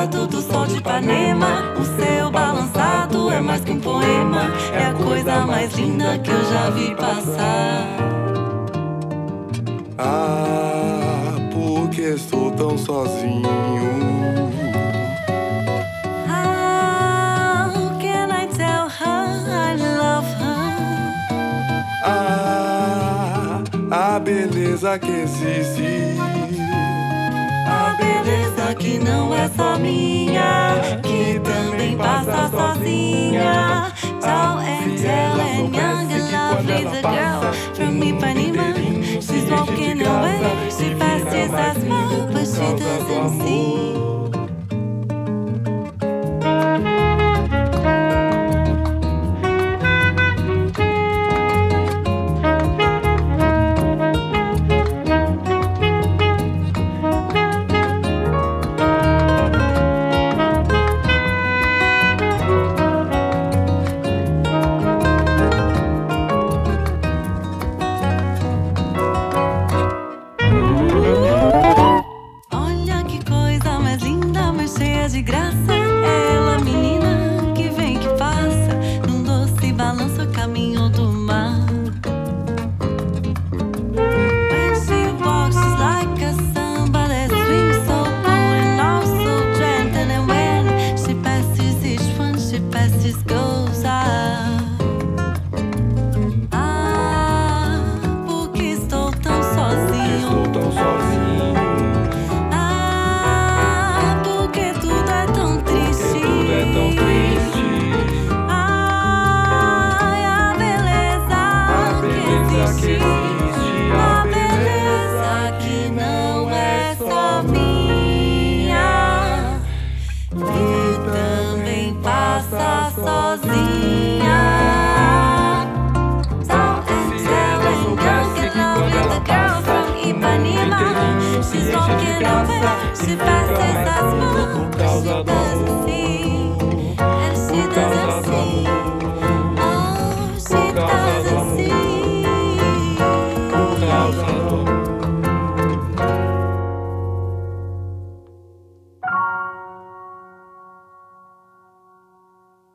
lado do sol de Ipanema. O céu balançado é mais que um poema, é a coisa mais linda que eu já vi passar. Ah, porque estou tão sozinho. How can I tell her I love her? Ah, a beleza que existe. A beleza que não é só minha, que também passa sozinha. Tall and tall and young and lovely, the girl from Ipanema. She's walking away, she passes a smile, but she doesn't see. De graça, é ela, menina, que vem que passa num doce balanço a caminho do mar. When she walks, she's like a samba that swings so cool and also gentle. And when she passes each one, she passes goes out. Ah, porque estou tão sozinho. A beleza que não é só minha, que também passa sozinha. Tall and tall and young and lovely, the girl from Ipanema. She's walking away, she passes us by, but she doesn't see.